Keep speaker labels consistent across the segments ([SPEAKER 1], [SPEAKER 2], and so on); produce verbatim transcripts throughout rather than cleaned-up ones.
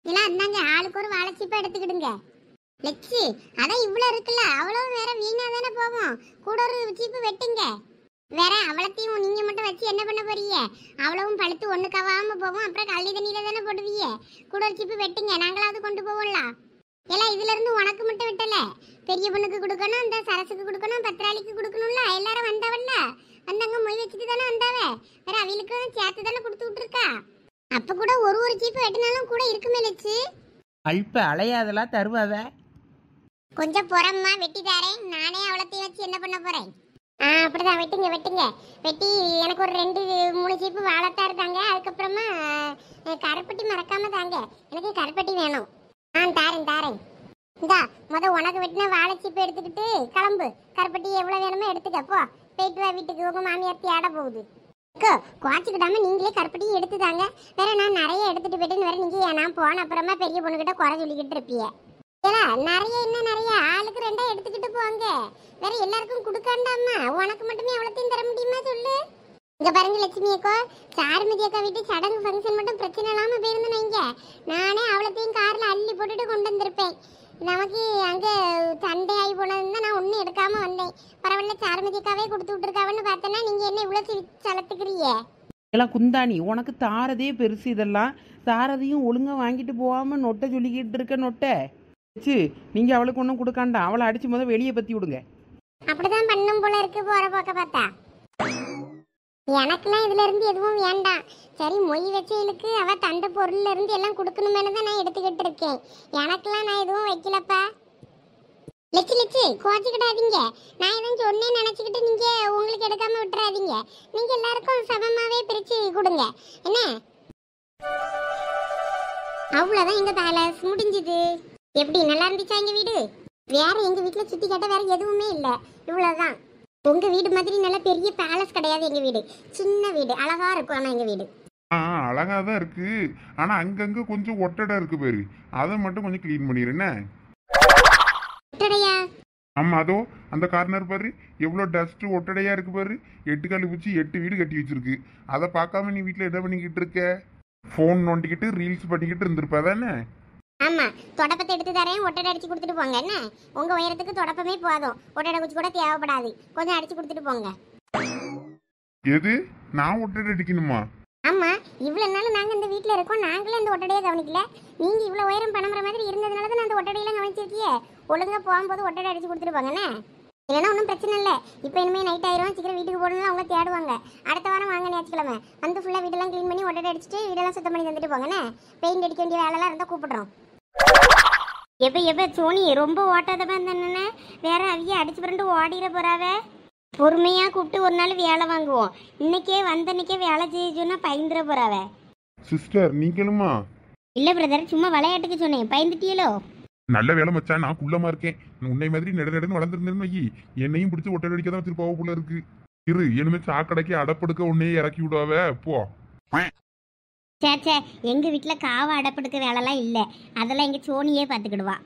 [SPEAKER 1] எல்லாம் இருந்தாங்க ஆளுக்கு ஒரு வாழைச்சீப்பா எடுத்துக்கிடுங்க. லட்சு அதான் இவ்வளவு இருக்குல்ல, அவ்வளவு வேற வீணா தானே போவோம். கூட ஒரு சீப்பு வெட்டுங்க. வேற அவளத்தையும் நீங்க மட்டும் வச்சு என்ன பண்ண போறீங்க? அவ்வளவும் பழுத்து ஒண்ணு கவாம போவோம். அப்புறம் கள்ளி தண்ணியில தானே போடுவீங்க. கூட ஒரு சீப்பு வெட்டுங்க, நாங்களாவது கொண்டு போவோம்ல. எல்லாம் இதுல இருந்து உனக்கு மட்டும் வெட்டல, பெரிய பொண்ணுக்கு கொடுக்கணும், இந்த சரசுக்கு கொடுக்கணும், பத்திராளிக்கு கொடுக்கணும்ல. எல்லாரும் வந்தவல்ல, வந்தாங்க மொய் வச்சுட்டு தானே வந்தாவ. வேற அவளுக்கும் சேர்த்து தானே கொடுத்து விட்டுருக்கா. அப்ப கூட ஒரு ஒரு சீப்பு வெட்டினாலும் கூட இருக்குமே லட்சு.
[SPEAKER 2] அல்ப அலையாதெல்லாம் தருவாவ.
[SPEAKER 1] கொஞ்சம் புறமா வெட்டி தாரேன், நானே அவளத்தையும் வச்சு என்ன பண்ண போறேன். ஆ அப்படிதான் வெட்டுங்க வெட்டுங்க. வெட்டி எனக்கு ஒரு ரெண்டு மூணு சீப்பு வாழைத்தா இருக்காங்க. அதுக்கப்புறமா கருப்பட்டி மறக்காம தாங்க, எனக்கு கருப்பட்டி வேணும். ஆ தாரேன் தாரேன். இந்தா முத உனக்கு வெட்டின வாழை சீப்பு எடுத்துக்கிட்டு கிளம்பு. கருப்பட்டி எவ்வளவு வேணுமோ எடுத்துக்க போ. போயிட்டு வா வீட்டுக்கு, உங்க மாமியார் தேட போகுது. குவாச்சிக்கிட்டாம நீங்களே கருப்பட்டியும் எடுத்து தாங்க. வேற நான் நிறைய எடுத்துட்டு போயிட்டேன்னு வேற நீங்க நான் போன அப்புறமா பெரிய பொண்ணுகிட்ட குறை சொல்லிக்கிட்டு இருப்பிய. நிறைய என்ன நிறைய ஆளுக்கு ரெண்டா எடுத்துக்கிட்டு போங்க. வேற எல்லாருக்கும் கொடுக்காண்டாமா, உனக்கு மட்டுமே எவ்வளோத்தையும் தர முடியுமா சொல்லு. இங்க பாருங்க லட்சுமி அக்கா, சாருமதி அக்கா வீட்டு சடங்கு ஃபங்க்ஷன் மட்டும் பிரச்சனை இல்லாம போயிருந்தேன். இங்க நானே அவ்வளோத்தையும் கார்ல அள்ளி போட்டுட்டு கொண்டு வந்திருப்பேன். நமக்கு அங்க சண்டை ஆகி போனதுன்னு நான் ஒன்னும் எடுக்காம வந்தேன். பரவாயில்ல, சாருமதி அக்காவே கொடுத்து விட்டுருக்காவன்னு பார்த்தேன்னா நீங்க என்ன இவ்வளவு சலத்துக்கிறீங்க?
[SPEAKER 2] எல்லாம் குந்தாணி, உனக்கு தாரதே பெருசு. இதெல்லாம் தாரதையும் ஒழுங்கா வாங்கிட்டு போகாம நொட்டை சொல்லிக்கிட்டு இருக்க நொட்டை வச்சு நீங்க அவளுக்கு ஒன்றும் கொடுக்காண்டா. அவளை அடிச்சு முதல் வெளியே பத்தி விடுங்க.
[SPEAKER 1] அப்படிதான் பண்ணும் போல இருக்கு போற போக்க பார்த்தா. எனக்குலாம் இதுல இருந்து எதுவும் வேண்டாம். சரி, மொய் வச்சவளுக்கு அவ தண்ட பொருள்ல இருந்து எல்லாம் கொடுக்கணுமேனு தான் நான் எடுத்துக்கிட்டு இருக்கேன். எனக்குலாம் நான் எதுவும் வைக்கலப்பா. லட்சு லட்சு கோச்சிக்கிடாதீங்க. நான் எதுவும் சொன்னேன்னு நினைச்சுக்கிட்டு நீங்க உங்களுக்கு எடுக்காம விட்டுறாதீங்க. நீங்க எல்லாருக்கும் சமமாவே பிரிச்சு கொடுங்க என்ன. அவ்வளவுதான், எங்க பேலஸ் முடிஞ்சுது. எப்படி நல்லா இருந்துச்சா எங்க வீடு? வேற எங்க வீட்டுல சுத்தி கேட்ட வேற எதுவுமே இல்ல, இவ்வளவுதான். உங்க வீடு மாதிரி நல்ல பெரிய பேலஸ் கிடையாது எங்க வீடு, சின்ன வீடு, அழகா இருக்கும். ஆனா எங்க வீடு
[SPEAKER 3] ஆ அழகா தான் இருக்கு. ஆனா அங்கங்க கொஞ்சம் ஒட்டடை இருக்கு பேரு, அதை மட்டும் கொஞ்சம் கிளீன் பண்ணிருஎன்ன.
[SPEAKER 1] ஒட்டடையா?
[SPEAKER 3] ஆமா, அதோ அந்த கார்னர் பாரு, எவ்வளவு டஸ்ட் ஒட்டடையா இருக்கு பாரு. எட்டு காலு வச்சு எட்டு வீடு கட்டி வச்சிருக்கு. அதை பார்க்காம நீ வீட்டுல என்ன பண்ணிக்கிட்டு இருக்க? போன் நோண்டிக்கிட்டு ரீல்ஸ் பண்ணிக்கிட்டு இருந்திருப்பா தானே.
[SPEAKER 1] ஆமா, தொடப்பத்தை எடுத்து தரேன், ஒட்டடை அடிச்சு கொடுத்துட்டு போங்க என்ன. உங்க உயரத்துக்கு தொடப்பமே போதும், ஒட்டடை குச்சி கூட தேவைப்படாது. கொஞ்சம் அடிச்சு கொடுத்துட்டு போங்க.
[SPEAKER 3] எது, நான் ஒட்டடை அடிக்கணுமா?
[SPEAKER 1] ஆமா, இவ்வளவு நாள் நாங்க இந்த வீட்டுல இருக்கோம், நாங்களே இந்த ஒட்டடையை கவனிக்கல. நீங்க இவ்வளவு உயரம் பணம்புற மாதிரி இருந்ததுனால தான் அந்த ஒட்டடையெல்லாம் கவனிச்சிருக்கியே. ஒழுங்கா போகும்போது ஒட்டடை அடிச்சு கொடுத்துட்டு போங்கண்ணே. இல்லைன்னா ஒன்றும் பிரச்சனை இல்லை. இப்போ இனிமே நைட் ஆயிரும், சீக்கிரம் வீட்டுக்கு போகணும்னு அவங்க தேடுவாங்க. அடுத்த வாரம் வாங்க ஞாயிற்றுக்கிழமை வந்து ஃபுல்லாக வீடெல்லாம் க்ளீன் பண்ணி ஒட்டடை அடிச்சுட்டு வீடெல்லாம் சுத்தம் பண்ணி தந்துட்டு போங்கண்ணே. பெயிண்ட் அடிக்க வேண்டிய வேலைலாம் இருந்தால் கூப்பிடுறோம். எப்போ எப்போ சோனி ரொம்ப ஓட்டாதவன் இருந்தானே, வேற அவைய அடிச்சு பிறண்டு ஓடிட போறாவே. பொறுமையாக கூப்பிட்டு ஒரு நாள் வேலை வாங்குவோம். இன்னைக்கே வந்த அன்னைக்கே வேலை செய்ய சொன்னா பயந்துட போறாவே.
[SPEAKER 3] சிஸ்டர் நீங்களுமா?
[SPEAKER 1] இல்லை பிரதர், சும்மா விளையாட்டுக்கு சொன்னேன், பயந்துட்டியலோ?
[SPEAKER 3] நல்ல வேலை மச்சான், நான் குள்ளமா இருக்கேன். உன்னை மாதிரி நெடு நெடுன்னு வளர்ந்துருந்தேன்னு வை, என்னையும் பிடிச்சி ஒட்டடை அடிக்க தான் வச்சிருப்பாவ போல இருக்கு. இரு, இனிமே சாக்கடைக்கு அடப்படுக்க உன்னையே இறக்கி விடுவாவே போ.
[SPEAKER 1] சே சே, எங்க வீட்டுல காவ அடப்படுக்க வேலைலாம் இல்ல, அதெல்லாம் எங்க சோனியே பாத்துக்கிடுவா.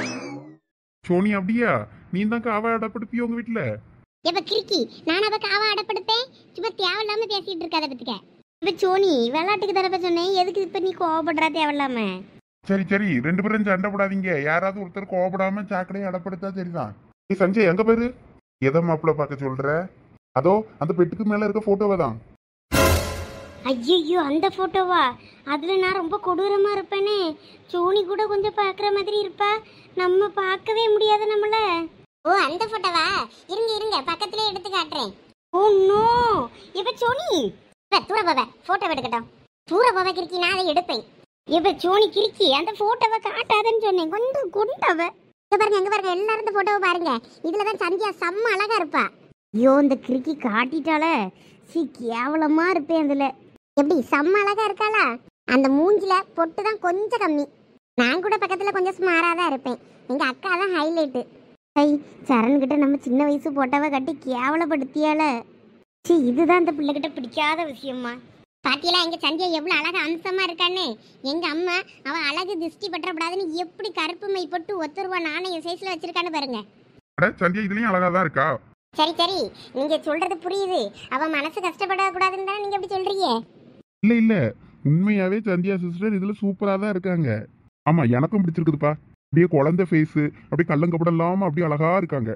[SPEAKER 3] சோனி அப்படியா? நீ தான் காவ அடப்படுப்பியோ உங்க வீட்டுல?
[SPEAKER 1] எப்ப கிறுக்கி, நான் அவ காவ அடப்படுப்பேன்? சும்மா தேவையில்லாம பேசிட்டு இருக்காத பத்துக்க. இப்ப சோனி விளையாட்டுக்கு தரப்ப சொன்னேன், எதுக்கு இப்ப நீ கோவப்படுறா தேவையில்லாம?
[SPEAKER 3] சரி சரி, ரெண்டு பேரும் சண்டை போடாதீங்க. யாராவது ஒருத்தர் கோவப்படாம சாக்கடையை அடப்படுத்தா சரிதான். நீ சஞ்சய் எங்க பேரு? எதை மாப்பிள்ள பார்க்க சொல்ற? அதோ அந்த பெட்டுக்கு மேல இருக்க போட்டோவை தான்.
[SPEAKER 1] ஐயோ, அந்த போட்டோவா? அதுல நான் ரொம்ப கொடூரமா இருப்பேனே. சோனி கூட கொஞ்சம் பாக்குற மாதிரி இருப்பா, நம்ம பார்க்கவே முடியாது நம்மள. ஓ, அந்த போட்டோவா? இருங்க இருங்க, பக்கத்திலே எடுத்து காட்டுறேன். ஓ நோ, இப்ப சோனி தூர போவ போட்டோ எடுக்கட்டும். தூர போவ கிறுக்கி, நான் அதை எடுப்பேன். இப்ப சோனி கிறுக்கி, அந்த போட்டோவை காட்டாதன்னு சொன்னேன். கொஞ்சம் குண்டவ பாருங்க, எங்க பாருங்க, எல்லாரும் இந்த போட்டோவை பாருங்க. இதுலதான் சந்தியா செம்ம அழகா இருப்பா. ஐயோ, இந்த கிறுக்கி காட்டிட்டால, சி கேவலமா இருப்பேன் அதுல. எப்படி செம்ம அழகா இருக்காளா? அந்த மூஞ்சில பொட்டு தான் கொஞ்சம் கம்மி. நான் கூட பக்கத்துல கொஞ்சம் ஸ்மாரா தான் இருப்பேன். எங்க அக்கா தான் ஹைலைட்டு. ஐ, சரண் கிட்ட நம்ம சின்ன வயசு போட்டோவை கட்டி கேவலப்படுத்தியால. சி, இதுதான் இந்த பிள்ளைகிட்ட பிடிக்காத விஷயமா. பாத்தியெல்லாம் எங்க சந்தியா எவ்வளவு அழகா அம்சமா இருக்கான்னு. எங்க அம்மா அவ அழகு திருஷ்டி பற்றப்படாதுன்னு எப்படி கருப்பு மை போட்டு ஒத்து ரூபா நாணயம் சைஸ்ல வச்சிருக்கான்னு பாருங்க.
[SPEAKER 3] சந்தியா இதுலயும் அழகா தான் இருக்கா.
[SPEAKER 1] சரி சரி, நீங்க சொல்றது புரியுது. அவ மனசு கஷ்டப்பட கூடாதுன்னு தானே நீங்க எப்படி சொல்றீங்க?
[SPEAKER 3] இல்ல இல்ல, உண்மையாவே சந்தியா சிஸ்டர் இதுல சூப்பரா தான் இருக்காங்க. ஆமா எனக்கும் பிடிச்சிருக்குதுப்பா. அப்படியே குழந்தை ஃபேஸ், அப்படியே கள்ளங்கப்படம் இல்லாம அப்படியே அழகா இருக்காங்க.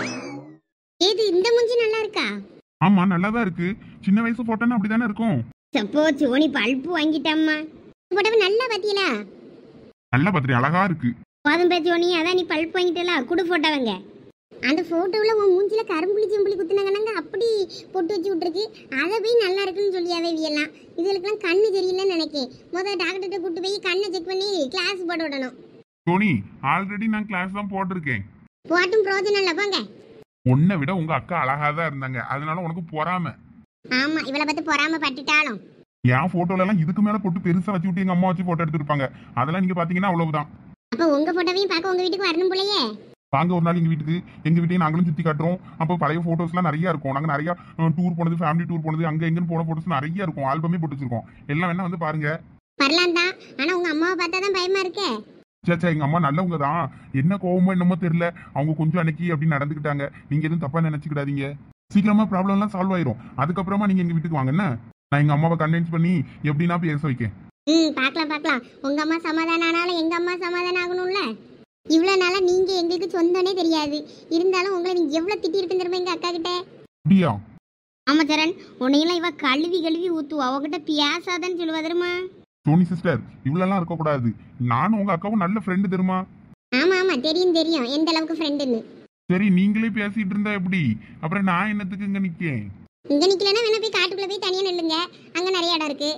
[SPEAKER 1] ஏது இந்த மூஞ்சி நல்லா இருக்கா?
[SPEAKER 3] ஆமா நல்லாதான் இருக்கு. சின்ன வயசு போட்டோன்னா அப்படிதானே இருக்கும்.
[SPEAKER 1] சப்போ சோனி பல்பு வாங்கிட்டாம்மா. போட்டவ நல்லா பாத்தீங்களா?
[SPEAKER 3] நல்லா பாத்துறேன், அழகா இருக்கு.
[SPEAKER 1] போதும் பே சோனி, அதான் நீ பல்பு வாங்கிட்டல, குடு போட்டோவங்க. அந்த போட்டோவில் உன் மூஞ்சில கரும்புளி செம்புளி குத்துனாங்கன்னாங்க அப்படி பொட்டு வச்சு விட்டுருக்கு. அதை போய் நல்லா இருக்குன்னு சொல்லியாவே வியலாம். இதுகளுக்கெல்லாம் கண்ணு தெரியலன்னு நினைக்கேன். முதல்ல டாக்டர்கிட்ட கூட்டு போய் கண்ணை செக் பண்ணி கிளாஸ் போட விடணும்.
[SPEAKER 3] சோனி ஆல்ரெடி நான் கிளாஸ் தான் போட்டிருக்கேன்.
[SPEAKER 1] போட்டும் பிரோஜனம் இல்லை போங்க.
[SPEAKER 3] உன்னை விட உங்க அக்கா அழகா தான் இருந்தாங்க, அதனால உனக்கு பொறாம.
[SPEAKER 1] ஆமா, இவளை பார்த்து பொறாம பட்டுட்டாலும்
[SPEAKER 3] என் போட்டோல எல்லாம் இதுக்கு மேல போட்டு பெருசா வச்சு விட்டு எங்க அம்மா வச்சு போட்டோ எடுத்துருப்பாங்க. அதெல்லாம் நீங்க பாத்தீங்கன்னா அவ்வளவுதான்.
[SPEAKER 1] அப்ப உங்க போட்டோவையும் பார்க்க உங்க வீட்டுக்கு வரணும் போலயே.
[SPEAKER 3] வாங்க ஒரு நாள் எங்க வீட்டுக்கு. எங்க வீட்டையும் நாங்களும் சுத்தி காட்டுறோம். அப்போ பழைய போட்டோஸ் எல்லாம் நிறைய இருக்கும். நாங்க நிறைய டூர் போனது, ஃபேமிலி டூர் போனது, அங்க எங்கன்னு போன போட்டோஸ் நிறைய இருக்கும். ஆல்பமே போட்டு வச்சிருக்கோம். எல்லாம் வேணா வந்து பாருங்க.
[SPEAKER 1] வரலாம் தான், ஆனா உங்க அம்மாவை பார்த்தா தான் பயமா இருக்கே.
[SPEAKER 3] சேச்சா எங்க அம்மா நல்லவங்க தான். என்ன கோவமோ என்னமோ தெரியல, அவங்க கொஞ்சம் அன்னைக்கு அப்படி நடந்துக்கிட்டாங்க. நீங்க எதுவும் தப்பா நினைச்சுக்கிடாதீங்க. சீக்கிரமா ப்ராப்ளம் எல்லாம் சால்வ் ஆயிரும். அதுக்கப்புறமா நீங்க எங்க வீட்டுக்கு வாங்க. என்ன நான் எங்க அம்மாவை கன்வின்ஸ் பண்ணி எப்படின்னா பேச வைக்கேன்.
[SPEAKER 1] ம் பார்க்கலாம் பார்க்கலாம். உங்க அம்மா சமாதானம் ஆனாலும் எங்க அம்மா சமாதானம் ஆகணும்ல. இவ்வளவு நாளா நீங்க எங்களுக்கு சொந்தனே தெரியாது. இருந்தாலும் உங்களை நீங்க எவ்வளவு திட்டி இருக்கு தெரியுமா எங்க அக்கா கிட்ட.
[SPEAKER 3] அப்படியா?
[SPEAKER 1] ஆமா சரண், உன்னையெல்லாம் இவ கழுவி கழுவி ஊத்துவா. அவகிட்ட பியாசாதன்னு சொல்லுவா தெரியுமா.
[SPEAKER 3] சோனி சிஸ்டர் இவ்வளவு இருக்க கூடாது. நானும் உங்க அக்காவும் நல்ல ஃப்ரெண்டு தெரியுமா.
[SPEAKER 1] ஆமா ஆமா தெரியும் தெரியும் எந்த அளவுக்கு ஃப்ரெண்டுன்னு.
[SPEAKER 3] சரி நீங்களே பேசிட்டு இருந்தா எப்படி? அப்புறம் நான் என்னத்துக்கு இங்க நிக்கேன்?
[SPEAKER 1] இங்க நிக்கலன்னா வேணா போய் காட்டுக்குள்ள போய் தனியா நில்லுங்க, அங்க நிறைய இடம் இருக்கு.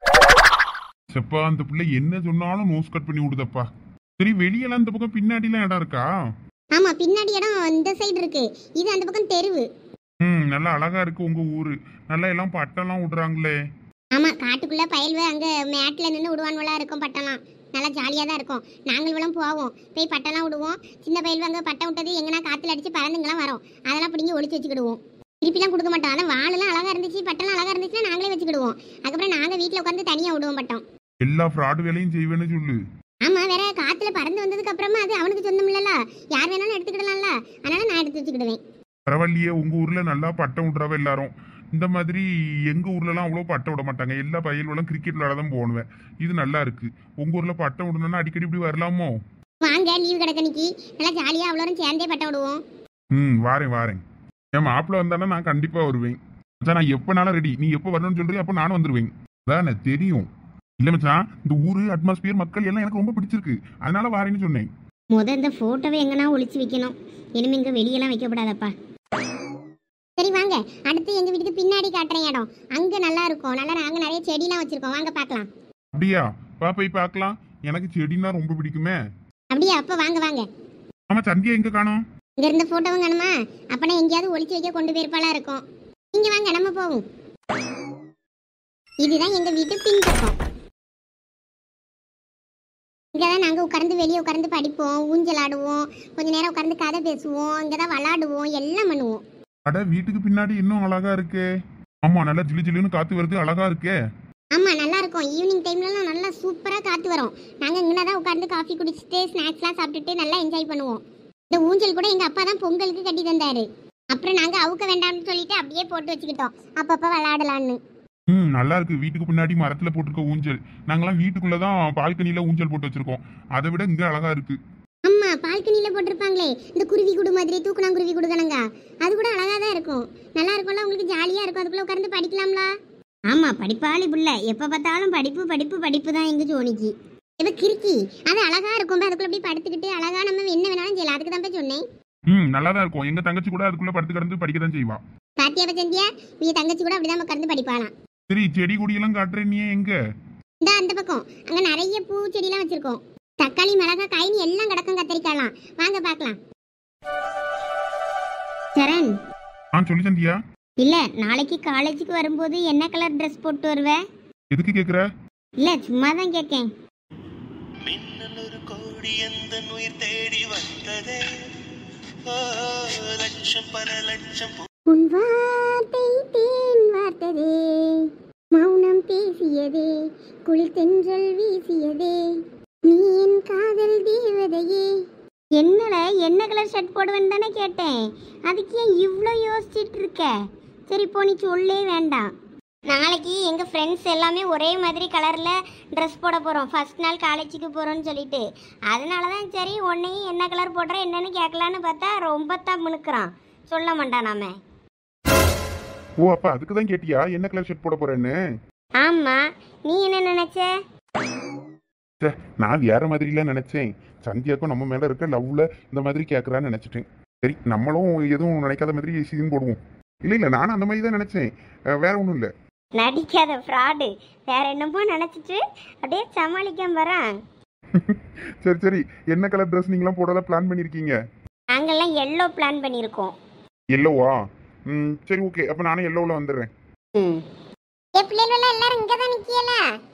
[SPEAKER 3] செப்பா அந்த பிள்ளை என்ன சொன்னாலும் நோஸ் கட் பண்ணி விடுதப்பா. சரி வெளியெல்லாம் இந்த பக்கம் பின்னாடிலாம் இடம் இருக்கா?
[SPEAKER 1] ஆமா பின்னாடி இடம் இந்த சைடு இருக்கு, இது அந்த பக்கம் தெருவு.
[SPEAKER 3] ம் நல்லா அழகா இருக்கு உங்க ஊரு. நல்லா எல்லாம் பட்டெல்லாம் விடுறாங்களே.
[SPEAKER 1] ஆமா காட்டுக்குள்ள பயல்வ அங்க மேட்ல நின்று விடுவான்வெல்லாம் இருக்கும். பட்டெல்லாம் நல்லா ஜாலியாக தான் இருக்கும். நாங்களும் போவோம், போய் பட்டெல்லாம் விடுவோம். சின்ன பயல்வ அங்கே பட்டம் விட்டது எங்கன்னா காற்றுல அடிச்சு பறந்துங்கெல்லாம் வரும். அதெல்லாம் பிடிங்கி ஒழிச்சு வச்சுக்கிடுவோம். திருப்பிலாம் கொடுக்க மாட்டோம். அதான் வாழெல்லாம் அழகா இருந்துச்சு, பட்டெல்லாம் அழகா இருந்துச்சுன்னா நாங்களே வச்சுக்கிடுவோம். அதுக்கப்புறம் நாங்கள் வீட்டில் உட்காந்து தனியாக விடுவோம் பட்டம்.
[SPEAKER 3] எல்லா ஃப்ராட் வேலையும் செய்வேன்னு சொல்லு.
[SPEAKER 1] ஆமா வேற காத்துல பறந்து வந்ததுக்கு அப்புறமா அது அவனுக்கு சொந்தம் இல்லல, யார் வேணாலும் எடுத்துக்கிடலாம்ல. அதனால நான் எடுத்து வச்சுக்கிடுவேன்.
[SPEAKER 3] பரவாயில்லையே உங்க ஊர்ல நல்லா பட்டம் விடுறவ எல்லாரும். இந்த மாதிரி எங்க ஊர்ல எல்லாம் அவ்வளவு பட்டம் விட மாட்டாங்க. எல்லா பயிலும் கிரிக்கெட் விளையாடதான் போனுவேன். இது நல்லா இருக்கு. உங்க ஊர்ல பட்டம் விடணும்னா அடிக்கடி இப்படி வரலாமோ?
[SPEAKER 1] வாங்க லீவ் கிடக்கணிக்கு நல்லா ஜாலியா அவ்வளோ சேர்ந்தே பட்டம் விடுவோம்.
[SPEAKER 3] ம் வாரேன் வாரேன். என் மாப்பிள்ள வந்தானா நான் கண்டிப்பா வருவேன். மச்சான் நான் எப்பனாலும் ரெடி. நீ எப்போ வரணும்னு சொல்றியோ அப்போ நானும் வந்துருவேன். அதான் தெரியும். இல்ல மச்சான் இந்த ஊரு அட்மாஸ்பியர் மக்கள் எல்லாம் எனக்கு ரொம்ப பிடிச்சிருக்கு. அதனால வாரேன்னு சொன்னேன்.
[SPEAKER 1] முத இந்த போட்டோவை எங்கன்னா ஒளிச்சு வைக்கணும். இனிமே இங்க வெளியெல்லாம் வைக்கப்படாதப்பா. சரி வாங்க அடுத்து எங்க வீட்டுக்கு பின்னாடி காட்டுறேன் இடம். அங்க நல்லா இருக்கும். நல்லா நாங்க நிறைய செடிலாம் வச்சிருக்கோம். வாங்க பார்க்கலாம்.
[SPEAKER 3] அப்படியா? வா போய் பார்க்கலாம். எனக்கு செடினா ரொம்ப பிடிக்குமே.
[SPEAKER 1] அப்படியா? அப்ப வாங்க வாங்க.
[SPEAKER 3] ஆமா சந்தியா எங்க காணோம்?
[SPEAKER 1] இங்க இருந்த போட்டோவும் காணுமா? அப்பனா எங்கேயாவது ஒளிச்சு வைக்க கொண்டு போயிருப்பாளா இருக்கும். நீங்க வாங்க நம்ம போவோம். இதுதான் எங்க வீட்டு பின்பக்கம். இங்கதான் நாங்க உட்கார்ந்து வெளியே உட்கார்ந்து படிப்போம், ஊஞ்சல் ஆடுவோம், கொஞ்ச நேரம் உட்கார்ந்து கதை பேசுவோம், இங்கதான் விளாடுவோம், எல்லாம் பண்ணுவோம்.
[SPEAKER 3] அட வீட்டுக்கு பின்னாடி இன்னும் அழகா இருக்கே. ஆமா நல்லா ஜிலு ஜிலுன்னு காத்து வருது, அழகா இருக்கே.
[SPEAKER 1] ஆமா நல்லா இருக்கும். ஈவினிங் டைம்லலாம் நல்லா சூப்பரா காத்து வரும். நாங்க இங்கதான் உட்கார்ந்து காஃபி குடிச்சிட்டு ஸ்நாக்ஸ்லாம் சாப்பிட்டுட்டு நல்லா என்ஜாய் பண்ணுவோம். இந்த ஊஞ்சல் கூட எங்க அப்பா தான் பொங்கலுக்கு கட்டி தந்தாரு. அப்புறம் நாங்க அவுக்க வேண்டாம்னு சொல்லிட்டு அப்படியே போட்டு வச்சுக்கிட்டோம், அப்பப்ப விளையாடலான்னு.
[SPEAKER 3] ம் நல்லா இருக்கு. வீட்டுக்கு பின்னாடி மரத்துல போட்டிருக்க ஊஞ்சல். நாங்கெல்லாம் வீட்டுக்குள்ளதான் பால்கனில ஊஞ்சல் போட்டு வச்சிருக்கோம். அதை விட இங்க அழகா இருக்கு.
[SPEAKER 1] ஆமா பால்கனில போட்டிருப்பாங்களே இந்த குருவி கூடு மாதிரி, தூக்குனாங்குருவி கூடு தானங்க, அது கூட அழகா தான் இருக்கும். நல்லா இருக்கும்ல, உங்களுக்கு ஜாலியா இருக்கும். அதுக்குள்ள உட்கார்ந்து படிக்கலாம்ல. ஆமா படிப்பாளி புள்ள, எப்ப பார்த்தாலும் படிப்பு படிப்பு படிப்பு தான் எங்க ஜோனிக்கு. இப்ப கிறுக்கி அது அழகா இருக்கும். அதுக்குள்ள போய் படுத்துக்கிட்டு அழகா நம்ம என்ன வேணாலும் செய்யலாம். அதுக்கு தான் போய் சொன்னேன்.
[SPEAKER 3] ம் நல்லா தான் இருக்கும். எங்க தங்கச்சி கூட அதுக்குள்ள படுத்து கிடந்து படிக்க தான் செய்வா.
[SPEAKER 1] பாத்தியா பச்சந்தியா, நீ தங்கச்சி கூட அப்படிதான் உட்கார்ந்து படிப்பாளாம்.
[SPEAKER 3] சரி செடி கொடியெல்லாம் காட்டுறேன். நீ எங்க?
[SPEAKER 1] இந்த அந்த பக்கம் அங்க நிறைய பூ செடிலாம் வச்சிருக்கோம். தக்காளி மிளகா காய்னி எல்லாம் கிடக்கும். கத்திரிக்காய்லாம் வாங்க பார்க்கலாம். சரண்.
[SPEAKER 3] ஆ சொல்லு சந்தியா.
[SPEAKER 1] இல்ல நாளைக்கு காலேஜுக்கு வரும்போது என்ன கலர் ட்ரெஸ் போட்டு வருவ?
[SPEAKER 3] எதுக்கு கேக்குற?
[SPEAKER 1] இல்ல சும்மா தான் கேட்கேன்.
[SPEAKER 4] மின்னல் ஒரு கோடி எந்த உயிர் தேடி வந்ததே, ஓ லட்சம் பல லட்சம்.
[SPEAKER 1] உன் வார்த்தை தேன் வார்த்ததே, மௌனம் பேசியதே, குளிர் தென்றல் வீசியதே, நீ என் காதல் தேவதையே. என்னடா என்ன கலர் ஷர்ட் போடுவேன்னு தானே கேட்டேன். அதுக்கு ஏன் இவ்வளோ யோசிச்சுட்டு இருக்க? சரி போ, நீ சொல்லே வேண்டாம். நாளைக்கு எங்கள் ஃப்ரெண்ட்ஸ் எல்லாமே ஒரே மாதிரி கலரில் ட்ரெஸ் போட போகிறோம். ஃபர்ஸ்ட் நாள் காலேஜுக்கு போகிறோன்னு சொல்லிட்டு, அதனால தான் சரி உன்னையும் என்ன கலர் போடுற என்னன்னு கேட்கலான்னு பார்த்தா ரொம்ப தான் மினுக்குறான், சொல்ல மாட்டான் நாம.
[SPEAKER 3] ஓ அப்ப அதுக்கு தான் கேட்டியா என்ன கலர் ஷர்ட் போட போறேன்னு?
[SPEAKER 1] ஆமாம், நீ என்ன நினச்ச?
[SPEAKER 3] ச்சே, நான் வேற மாதிரிலாம் நினைச்சேன். சந்தியாக்கும் நம்ம மேல இருக்க லவ்ல இந்த மாதிரி கேட்கறான்னு நினைச்சிட்டேன். சரி நம்மளும் எதுவும் நினைக்காத மாதிரி சீன் போடுவோம். இல்ல இல்ல நானும் அந்த மாதிரி தான் நினைச்சேன், அஹ் வேற ஒன்றும் இல்லை.
[SPEAKER 1] நடிக்காத ஃப்ராடு, வேற என்னமோ நினச்சிட்டு அப்படியே சமாளிக்காம வரான்.
[SPEAKER 3] சரி சரி, என்ன கலர் ட்ரெஸ் நீங்களாம் போடாத பிளான் பண்ணிருக்கீங்க?
[SPEAKER 1] நாங்கெல்லாம் எல்லோ பிளான் பண்ணியிருக்கோம்.
[SPEAKER 3] எல்லோவா? ம் சரி ஓகே, அப்ப நானும் எல்லோவில் வந்துடுறேன்.
[SPEAKER 1] ம் பிள்ளைகள் எல்லாரும் இங்கே தான் நிற்கல.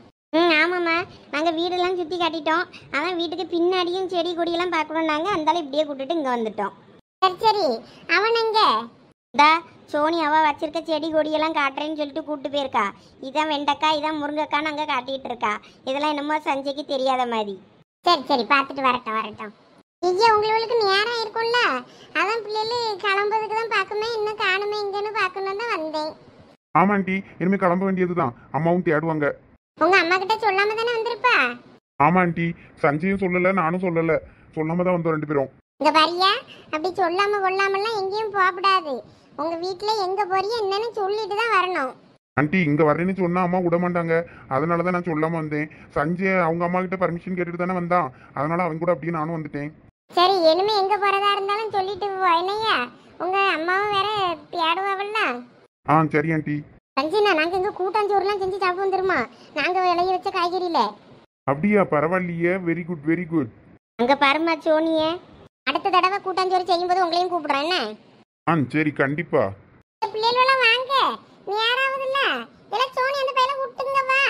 [SPEAKER 1] ம் ஆமாம்மா, நாங்கள் வீடெல்லாம் சுற்றி காட்டிட்டோம். அதான் வீட்டுக்கு பின்னாடியும் செடி கொடியெல்லாம் பார்க்கணும். நாங்கள் அந்தாலும் இப்படியே கூப்பிட்டுட்டு இங்கே வந்துட்டோம். சரி சரி, அவன் எங்க? இந்தா சோனி அவள் வச்சிருக்க செடி கொடியெல்லாம் காட்டுறேன்னு சொல்லிட்டு கூப்பிட்டு போயிருக்கா. இதான் வெண்டைக்காய், இதான் முருங்கைக்கான்னு அங்கே காட்டிகிட்டு இருக்கா. இதெல்லாம் என்னமோ சஞ்சய்க்கு தெரியாத மாதிரி. சரி சரி, பார்த்துட்டு வரட்டும் வரட்டும். ஐயா உங்களுக்கு நேரம் இருக்கும்ல, அதான் பிள்ளைகள் கிளம்புறதுக்கு தான் பார்க்குமே, இன்னும் காணுமே இங்கன்னு பார்க்கணும் தான் வந்தேன்.
[SPEAKER 3] ஆமா ஆண்டி, இனிமே கிளம்ப வேண்டியதுதான். அம்மாவும் தேடுவாங்க.
[SPEAKER 1] உங்க அம்மா கிட்ட சொல்லாம தானே வந்திருப்பா?
[SPEAKER 3] ஆமா ஆண்டி, சஞ்சயும் சொல்லல நானும் சொல்லல, சொல்லாம தான் வந்தோம் ரெண்டு பேரும்.
[SPEAKER 1] இங்க பாரியா, அப்படி சொல்லாம கொள்ளாமலாம் எங்கேயும் போகக்கூடாது. உங்க வீட்டுல எங்க போறிய என்னன்னு சொல்லிட்டு தான் வரணும்.
[SPEAKER 3] ஆண்டி இங்க வரேன்னு சொன்னா அம்மா விட மாட்டாங்க, அதனாலதான் நான் சொல்லாம வந்தேன். சஞ்சய் அவங்க அம்மா கிட்ட பர்மிஷன் கேட்டுட்டு தானே வந்தான், அதனால அவங்க கூட அப்படியே நானும் வந்துட்டேன்.
[SPEAKER 1] சரி, இனிமே எங்க போறதா இருந்தாலும் சொல்லிட்டு போ. என்னையா உங்க அம்மாவும் வேற தேடுவாவல்ல.
[SPEAKER 3] ஆ சரி ஆண்டி.
[SPEAKER 1] சஞ்சய்னா நாங்க இங்க கூட்டாஞ்சோறுலாம் செஞ்சு சாப்பிட்டு வந்துருமா, நாங்க விளைய வச்ச காய்கறியில.
[SPEAKER 3] அப்படியா? பரவாயில்லையே, வெரி குட் வெரி குட்.
[SPEAKER 1] அங்க பாருமா சோனிய, அடுத்த தடவை கூட்டாஞ்சோறு செய்யும்போது உங்களையும் கூப்பிடுறேன் என்ன?
[SPEAKER 3] ஆ சரி கண்டிப்பா.
[SPEAKER 1] பிள்ளைகளெல்லாம் வாங்க, நீ யாராவது இல்ல எல்லாம் சோனி அந்த பையில விட்டுங்க வா.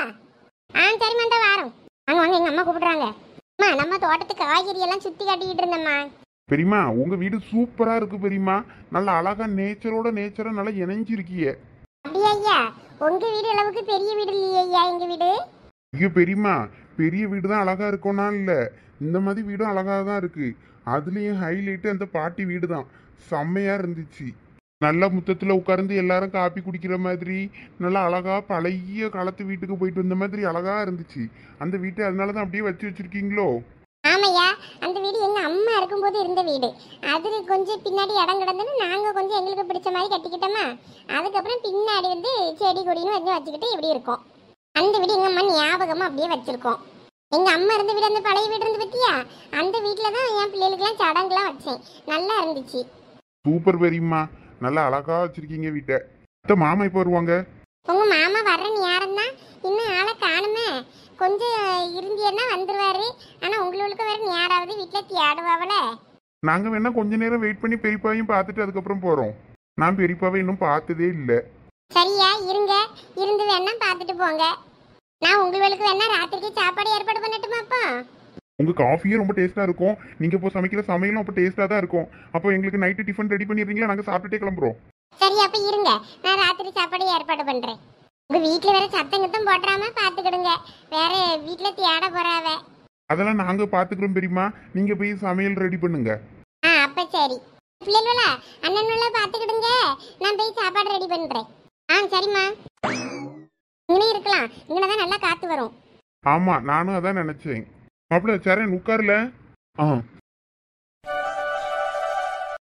[SPEAKER 1] ஆ சரி மண்டா வாரம். வாங்க வாங்க, எங்க அம்மா கூப்பிடுறாங்க. அம்மா நம்ம தோட்டத்துக்கு காய்கறி எல்லாம் சுத்தி காட்டிக்கிட்டு இருந்தம்மா.
[SPEAKER 3] பெரியம்மா உங்க வீடு சூப்பரா இருக்கு பெரியம்மா, நல்லா அழகா நேச்சரோட நேச்சரா நல்லா இணைஞ்சிருக்கியே.
[SPEAKER 1] அப்படியா ஐயா? உங்க வீடு அளவுக்கு பெரிய வீடு இல்லையா ஐயா எங்க வீடு?
[SPEAKER 3] ஐயோ பெரியம்மா, பெரிய வீடு தான் அழகா இருக்கும்னா இல்ல, இந்த மாதிரி வீடும் அழகா தான் இருக்கு. அதுலயும் ஹைலைட் அந்த பாட்டி வீடு தான், செம்மையா இருந்துச்சு. நல்ல முத்தத்துல உட்கார்ந்து எல்லாரும் காப்பி குடிக்கிற மாதிரி நல்லா அழகா பழைய காலத்து வீட்டுக்கு போயிட்டு வந்த மாதிரி அழகா இருந்துச்சு அந்த வீட்டை. அதனாலதான் அப்படியே வச்சு வச்சிருக்கீங்களோ?
[SPEAKER 1] ஆமையா, அந்த வீடு எங்க அம்மா இருக்கும்போது இருந்த வீடு. அதுல கொஞ்சம் பின்னாடி இடம் கிடந்துன்னு நாங்க கொஞ்சம் எங்களுக்கு பிடிச்ச மாதிரி கட்டிக்கிட்டோமா. அதுக்கப்புறம் பின்னாடி வந்து செடி கொடின்னு வந்து வச்சுக்கிட்டு இப்படி இருக்கோம். அந்த வீடு எங்க அம்மா ஞாபகமா அப்படியே வச்சிருக்கோம். எங்க அம்மா இருந்த வீடு, அந்த பழைய வீடு இருந்து பத்தியா, அந்த வீட்டுல தான் என் பிள்ளைகளுக்கெல்லாம் சடங்குலாம் வச்சேன். நல்லா இருந்துச்சு.
[SPEAKER 3] சூப்பர் பெரியம்மா, நல்லா அழகா வச்சிருக்கீங்க வீட்டை. அத்தை மாமா இப்போ வருவாங்க.
[SPEAKER 1] உங்க மாமா வர்ற நேரம் தான், இன்னும் ஆளை காணுமே. கொஞ்சம் இருந்தியன்னா வந்துருவாரு. ஆனா உங்களுக்கு வேற நேராவது வீட்டுல தேடுவாவல.
[SPEAKER 3] நாங்க வேணா கொஞ்ச நேரம் வெயிட் பண்ணி பெரியப்பாவையும் பார்த்துட்டு அதுக்கப்புறம் போறோம். நான் பெரியப்பாவை இன்னும் பார்த்ததே இல்லை.
[SPEAKER 1] சரியா, இருங்க, இருந்து வேணா பார்த்துட்டு போங்க. நான் உங்களுக்கு வேணா ராத்திரிக்கு சாப்பாடு ஏற்பாடு பண்ணட்டுமா? அப்போ
[SPEAKER 3] உங்க காஃபியே ரொம்ப டேஸ்டா இருக்கும், நீங்க இப்போ சமைக்கிற சமையலும் அப்போ டேஸ்டா தான் இருக்கும். அப்போ எங்களுக்கு நைட்டு டிஃபன் ரெடி பண்ணிடுறீங்களா? நாங்க சாப்பிட்டுட்டே கிளம்புறோம்.
[SPEAKER 1] சரி அப்ப இருங்க, நான் ராத்திரி சாப்பாடு ஏற்பாடு பண்றேன். உங்க வீட்டுல வேற சத்தம் கித்தம் போட்டுறாம பாத்துக்கிடுங்க, வேற வீட்டுல தேட போறாவ.
[SPEAKER 3] அதெல்லாம் நாங்க பாத்துக்கிறோம் பெரியம்மா, நீங்க போய் சமையல் ரெடி பண்ணுங்க.
[SPEAKER 1] ஆ அப்ப சரி. பிள்ளைகளா அண்ணனுள்ள பாத்துக்கிடுங்க, நான் போய் சாப்பாடு ரெடி பண்றேன். ஆ சரிம்மா. இங்கே இருக்கலாம், இங்கதான் நல்லா காத்து வரும்.
[SPEAKER 3] ஆமா நானும் அதான் நினைச்சேன். மாப்பிள்ள சரண் உட்கார்ல. ஆ